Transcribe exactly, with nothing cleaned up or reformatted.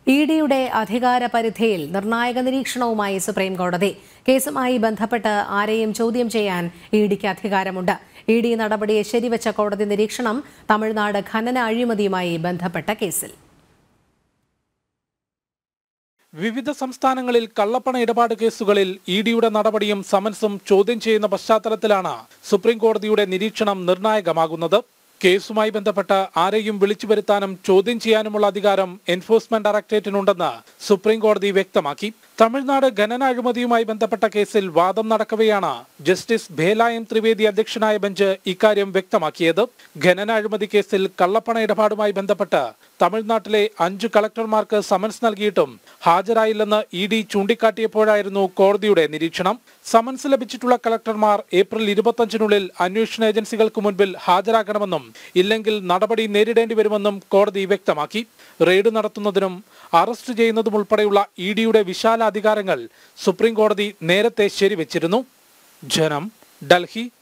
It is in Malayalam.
ഇ ഡിയുടെ അധികാര പരിധിയിൽ നിർണായക നിരീക്ഷണവുമായി സുപ്രീം കോടതി. കേസുമായി ബന്ധപ്പെട്ട് ആരെയും ചോദ്യം ചെയ്യാൻ ഇ ഡിക്ക് അധികാരമുണ്ട്. ഇ ഡി നടപടിയെ ശരിവച്ച കോടതി നിരീക്ഷണം തമിഴ്നാട് ഖനന അഴിമതിയുമായി ബന്ധപ്പെട്ട കേസിൽ. വിവിധ സംസ്ഥാനങ്ങളിൽ കള്ളപ്പണ ഇടപാട് കേസുകളിൽ ഇ ഡിയുടെ നടപടിയും സമൻസും ചോദ്യം ചെയ്യുന്ന പശ്ചാത്തലത്തിലാണ് സുപ്രീം കോടതിയുടെ നിരീക്ഷണം നിർണായകമാകുന്നത്. കേസുമായി ബന്ധപ്പെട്ട് ആരെയും വിളിച്ചു വരുത്താനും ചോദ്യം ചെയ്യാനുമുള്ള അധികാരം എൻഫോഴ്സ്മെന്റ് ഡയറക്ടറേറ്റിനുണ്ടെന്ന് സുപ്രീം കോടതി വ്യക്തമാക്കി. തമിഴ്നാട് ഖനന അഴിമതിയുമായി ബന്ധപ്പെട്ട കേസിൽ വാദം നടക്കവെയാണ് ജസ്റ്റിസ് ഭേലായം ത്രിവേദി അധ്യക്ഷനായ ബെഞ്ച് ഇക്കാര്യം വ്യക്തമാക്കിയത്. ഖനന അഴിമതി കേസിൽ കള്ളപ്പണ ഇടപാടുമായി ബന്ധപ്പെട്ട് തമിഴ്നാട്ടിലെ അഞ്ചു കളക്ടർമാർക്ക് സമൻസ് നൽകിയിട്ടും ഹാജരായില്ലെന്ന് ഇ ഡി ചൂണ്ടിക്കാട്ടിയപ്പോഴായിരുന്നു കോടതിയുടെ നിരീക്ഷണം. സമൻസ് ലഭിച്ചിട്ടുള്ള കളക്ടർമാർ ഏപ്രിൽ ഇരുപത്തഞ്ചിനുള്ളിൽ അന്വേഷണ ഏജൻസികൾക്ക് മുൻപിൽ ഹാജരാകണമെന്നും ഇല്ലെങ്കിൽ നടപടി നേരിടേണ്ടി വരുമെന്നും കോടതി വ്യക്തമാക്കി. റെയ്ഡ് നടത്തുന്നതിനും അറസ്റ്റ് ചെയ്യുന്നതും ഉൾപ്പെടെയുള്ള ഇ ഡിയുടെ വിശാല അധികാരങ്ങൾ സുപ്രീം കോടതി നേരത്തെ ശരിവച്ചിരുന്നു. ജനം, ഡൽഹി.